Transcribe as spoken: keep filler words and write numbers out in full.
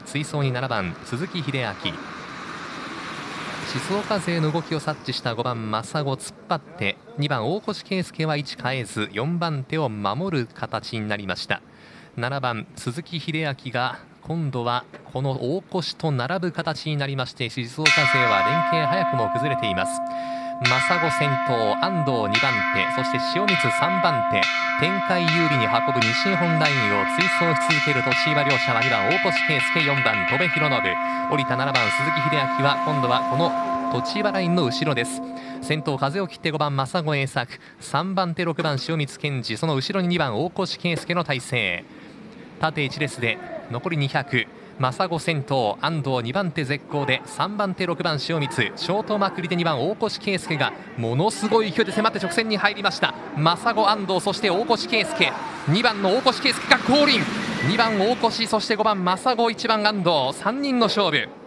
追走にななばん鈴木秀明。静岡勢の動きを察知したごばんマサゴ突っ張って、にばん大越圭介は位置変えずよんばん手を守る形になりました。ななばん鈴木秀明が今度はこの大越と並ぶ形になりまして、静岡勢は連携早くも崩れています。マサゴ先頭、安藤にばん手、そして塩光さんばん手、展開有利に運ぶ西日本ラインを追走し続ける栃岩両者はにばん大越圭介、よんばん戸部博信、降りたななばん鈴木秀明は今度はこの栃岩ラインの後ろです。先頭風を切ってごばんマサゴ栄作、さんばん手ろくばん塩光健二、その後ろににばん大越圭介の体勢。縦いち列で残りにひゃく、マサゴ先頭、安藤にばん手絶好でさんばん手ろくばん塩光、ショートまくりでにばん大越圭介がものすごい勢いで迫って直線に入りました。マサゴ、安藤、そして大越圭介、にばんの大越圭介が降臨、にばん大越、そしてごばんマサゴ、いちばん安藤、さんにんの勝負。